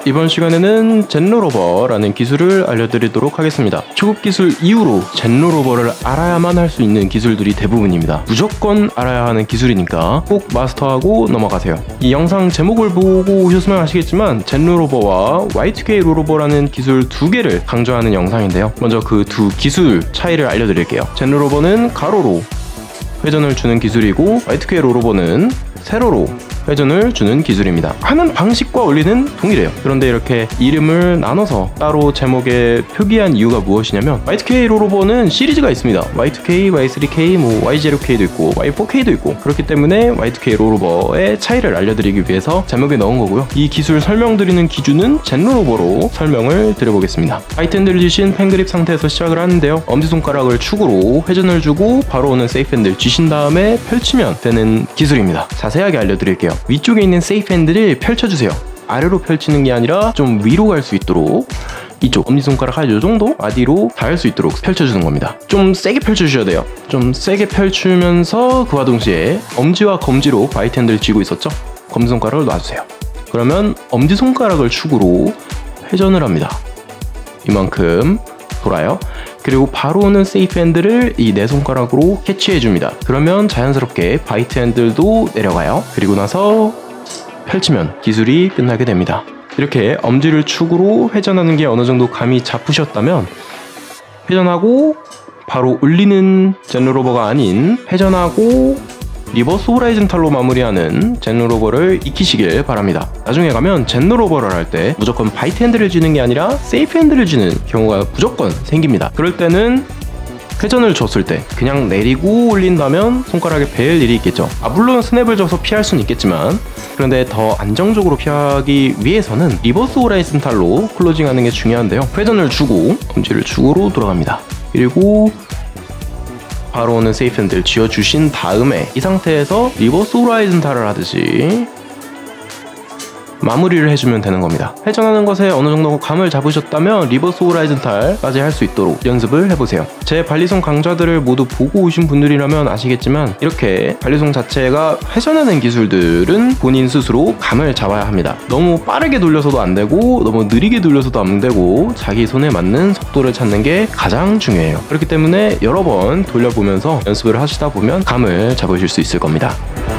이번 시간에는 젠로로버라는 기술을 알려드리도록 하겠습니다. 초급 기술 이후로 젠로로버를 알아야만 할 수 있는 기술들이 대부분입니다. 무조건 알아야 하는 기술이니까 꼭 마스터하고 넘어가세요. 이 영상 제목을 보고 오셨으면 아시겠지만 젠로로버와 Y2K 롤오버라는 기술 두 개를 강조하는 영상인데요. 먼저 그 두 기술 차이를 알려드릴게요. 젠로로버는 가로로 회전을 주는 기술이고 Y2K 롤오버는 세로로 회전을 주는 기술입니다. 하는 방식과 원리는 동일해요. 그런데 이렇게 이름을 나눠서 따로 제목에 표기한 이유가 무엇이냐면 Y2K 롤오버는 시리즈가 있습니다. Y2K, Y3K, Y0K도 있고 Y4K도 있고 그렇기 때문에 Y2K 롤오버의 차이를 알려드리기 위해서 제목에 넣은 거고요. 이 기술 설명드리는 기준은 젠로로버로 설명을 드려보겠습니다. 바이트핸들을 쥐신 펜그립 상태에서 시작을 하는데요. 엄지손가락을 축으로 회전을 주고 바로 오는 세이프핸들 쥐신 다음에 펼치면 되는 기술입니다. 자세하게 알려드릴게요. 위쪽에 있는 세이프핸들을 펼쳐주세요. 아래로 펼치는 게 아니라 좀 위로 갈 수 있도록 이쪽 엄지손가락 한 요정도 아디로 닿을 수 있도록 펼쳐주는 겁니다. 좀 세게 펼쳐주셔야 돼요. 좀 세게 펼치면서 그와 동시에 엄지와 검지로 바이트핸들을 쥐고 있었죠? 검지손가락을 놔주세요. 그러면 엄지손가락을 축으로 회전을 합니다. 이만큼 돌아요. 그리고 바로 오는 세이프 핸들을 이 네 손가락으로 캐치해줍니다. 그러면 자연스럽게 바이트 핸들도 내려가요. 그리고 나서 펼치면 기술이 끝나게 됩니다. 이렇게 엄지를 축으로 회전하는 게 어느 정도 감이 잡히셨다면 회전하고 바로 올리는 젠로로버가 아닌 회전하고 리버스 호라이즌탈로 마무리하는 젠로로버를 익히시길 바랍니다. 나중에 가면 젠로로버를 할 때 무조건 바이트 핸들을 쥐는 게 아니라 세이프 핸들을 쥐는 경우가 무조건 생깁니다. 그럴 때는 회전을 줬을 때 그냥 내리고 올린다면 손가락에 베일 일이 있겠죠. 물론 스냅을 줘서 피할 수는 있겠지만 그런데 더 안정적으로 피하기 위해서는 리버스 호라이즌탈로 클로징하는 게 중요한데요. 회전을 주고 엄지를 축으로 돌아갑니다. 그리고 바로 오는 세이프 핸들 쥐어주신 다음에 이 상태에서 리버스 호라이즌탈을 하듯이 마무리를 해주면 되는 겁니다. 회전하는 것에 어느 정도 감을 잡으셨다면 리버스 호라이즌탈까지 할 수 있도록 연습을 해보세요. 제 발리송 강좌들을 모두 보고 오신 분들이라면 아시겠지만 이렇게 발리송 자체가 회전하는 기술들은 본인 스스로 감을 잡아야 합니다. 너무 빠르게 돌려서도 안 되고 너무 느리게 돌려서도 안 되고 자기 손에 맞는 속도를 찾는 게 가장 중요해요. 그렇기 때문에 여러 번 돌려보면서 연습을 하시다 보면 감을 잡으실 수 있을 겁니다.